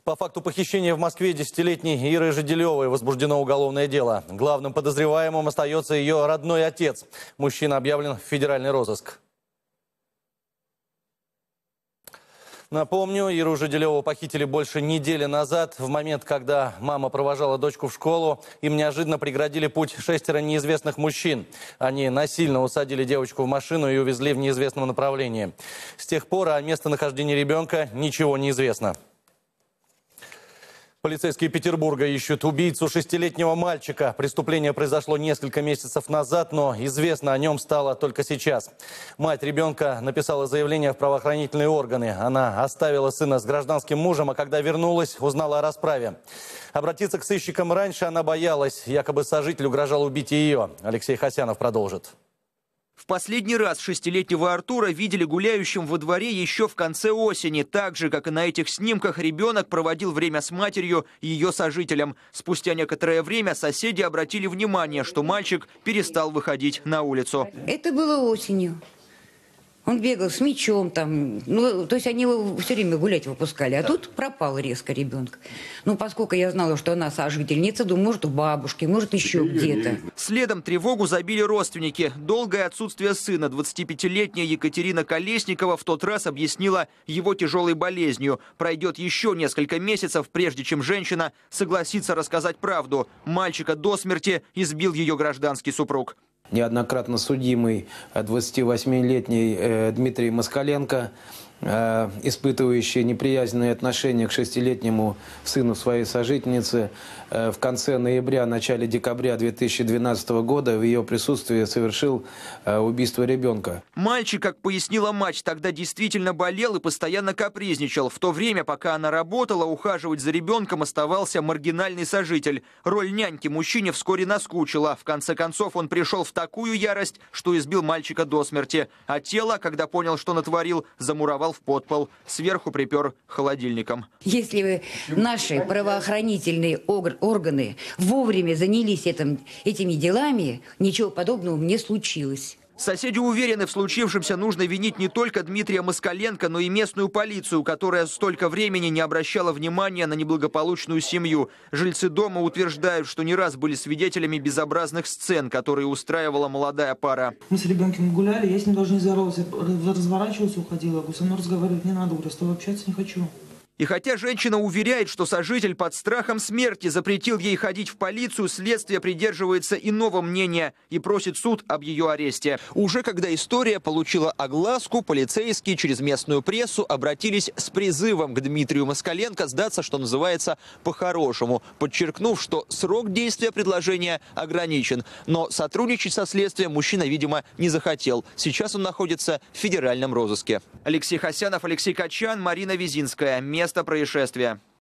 По факту похищения в Москве 10-летней Иры Жиделевой возбуждено уголовное дело. Главным подозреваемым остается ее родной отец. Мужчина объявлен в федеральный розыск. Напомню, Иру Жиделеву похитили больше недели назад. В момент, когда мама провожала дочку в школу, им неожиданно преградили путь 6 неизвестных мужчин. Они насильно усадили девочку в машину и увезли в неизвестном направлении. С тех пор о местонахождении ребенка ничего не известно. Полицейские Петербурга ищут убийцу 6-летнего мальчика. Преступление произошло несколько месяцев назад, но известно о нем стало только сейчас. Мать ребенка написала заявление в правоохранительные органы. Она оставила сына с гражданским мужем, а когда вернулась, узнала о расправе. Обратиться к сыщикам раньше она боялась. Якобы сожитель угрожал убить и ее. Алексей Хасянов продолжит. В последний раз 6-летнего Артура видели гуляющим во дворе еще в конце осени. Так же, как и на этих снимках, ребенок проводил время с матерью и ее сожителем. Спустя некоторое время соседи обратили внимание, что мальчик перестал выходить на улицу. Это было осенью. Он бегал с мячом там, то есть они его все время гулять выпускали. А тут пропал резко ребенок. Поскольку я знала, что она сожительница, думаю, может, у бабушки, может, еще где-то. Следом тревогу забили родственники. Долгое отсутствие сына 25-летняя Екатерина Колесникова в тот раз объяснила его тяжелой болезнью. Пройдет еще несколько месяцев, прежде чем женщина согласится рассказать правду. Мальчика до смерти избил ее гражданский супруг. Неоднократно судимый 28-летний Дмитрий Москаленко, испытывающий неприязненные отношения к 6-летнему сыну своей сожительницы, в конце ноября, начале декабря 2012 года в ее присутствии совершил убийство ребенка. Мальчик, как пояснила мать, тогда действительно болел и постоянно капризничал. В то время, пока она работала, ухаживать за ребенком оставался маргинальный сожитель. Роль няньки мужчине вскоре наскучила. В конце концов, он пришел в такую ярость, что избил мальчика до смерти. А тело, когда понял, что натворил, замуровал в подпол. Сверху припер холодильником. Если бы наши правоохранительные органы вовремя занялись этими делами, ничего подобного не случилось. Соседи уверены, в случившемся нужно винить не только Дмитрия Москаленко, но и местную полицию, которая столько времени не обращала внимания на неблагополучную семью. Жильцы дома утверждают, что не раз были свидетелями безобразных сцен, которые устраивала молодая пара. Мы с ребенком гуляли, я с ним даже не здоровалась, разворачивалась, уходила. Говорю, со мной разговаривать не надо, говорю, с тобой общаться не хочу. И хотя женщина уверяет, что сожитель под страхом смерти запретил ей ходить в полицию, следствие придерживается иного мнения и просит суд об ее аресте. Уже когда история получила огласку, полицейские через местную прессу обратились с призывом к Дмитрию Москаленко сдаться, что называется, по-хорошему, подчеркнув, что срок действия предложения ограничен. Но сотрудничать со следствием мужчина, видимо, не захотел. Сейчас он находится в федеральном розыске. Алексей Хасянов, Алексей Качан, Марина Визинская. Место происшествия.